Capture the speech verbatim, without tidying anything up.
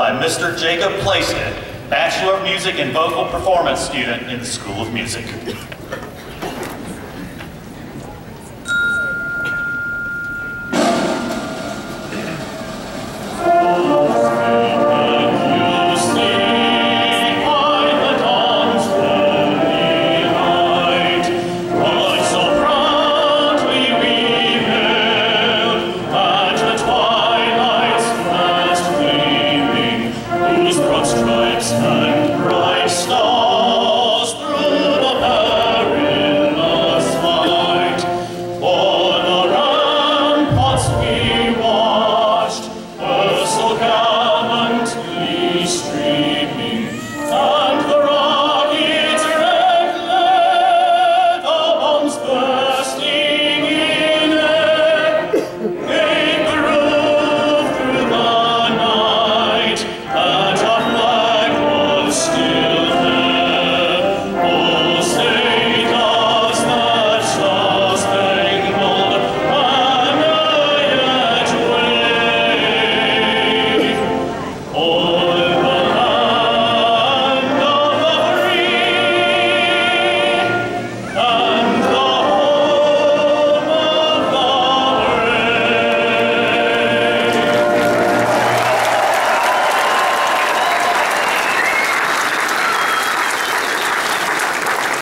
by Mister Jacob Plaisted, Bachelor of Music and Vocal Performance student in the School of Music.